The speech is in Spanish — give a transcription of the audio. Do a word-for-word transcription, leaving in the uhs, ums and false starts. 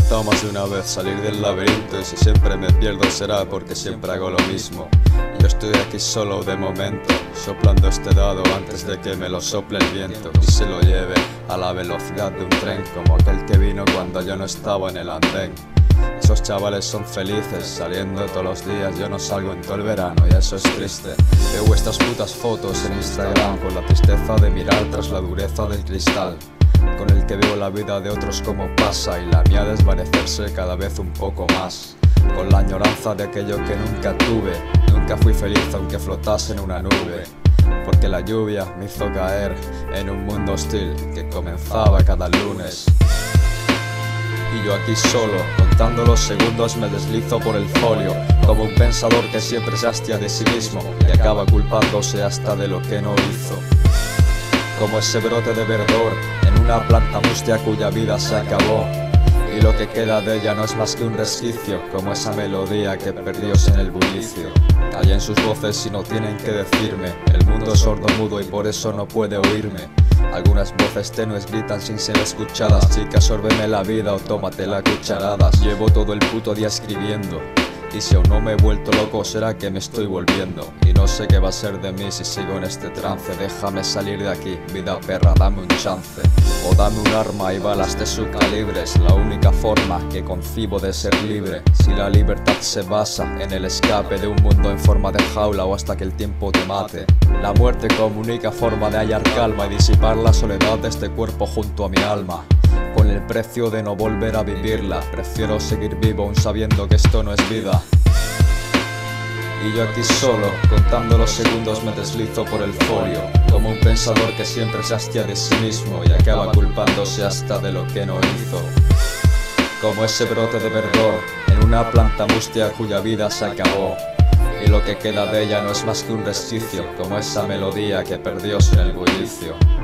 intentado más de una vez salir del laberinto, y si siempre me pierdo será porque siempre hago lo mismo. Yo estoy aquí solo de momento, soplando este dado antes de que me lo sople el viento y se lo lleve a la velocidad de un tren, como aquel que vino cuando yo no estaba en el andén. Esos chavales son felices saliendo todos los días, yo no salgo en todo el verano y eso es triste. Veo vuestras putas fotos en Instagram con la tristeza de mirar tras la dureza del cristal, con el que veo la vida de otros como pasa y la mía desvanecerse cada vez un poco más, con la añoranza de aquello que nunca tuve. Nunca fui feliz aunque flotase en una nube, porque la lluvia me hizo caer en un mundo hostil que comenzaba cada lunes. Y yo aquí solo, contando los segundos, me deslizo por el folio, como un pensador que siempre se hastia de sí mismo y acaba culpándose hasta de lo que no hizo. Como ese brote de verdor en una planta mustia cuya vida se acabó, y lo que queda de ella no es más que un resquicio, como esa melodía que perdióse en el bullicio. Callen sus voces y no tienen que decirme, el mundo es sordo mudo y por eso no puede oírme. Algunas voces tenues gritan sin ser escuchadas, chica, sórbeme la vida o tómatela a cucharadas. Llevo todo el puto día escribiendo, y si aún no me he vuelto loco será que me estoy volviendo. Y no sé qué va a ser de mí si sigo en este trance. Déjame salir de aquí, vida perra, dame un chance. O dame un arma y balas de su calibre. Es la única forma que concibo de ser libre. Si la libertad se basa en el escape de un mundo en forma de jaula o hasta que el tiempo te mate. La muerte como única forma de hallar calma y disipar la soledad de este cuerpo junto a mi alma, con el precio de no volver a vivirla. Prefiero seguir vivo aún sabiendo que esto no es vida. Y yo aquí solo, contando los segundos, me deslizo por el folio, como un pensador que siempre se hastia de sí mismo y acaba culpándose hasta de lo que no hizo. Como ese brote de verdor en una planta mustia cuya vida se acabó, y lo que queda de ella no es más que un resquicio, como esa melodía que perdióse en el bullicio.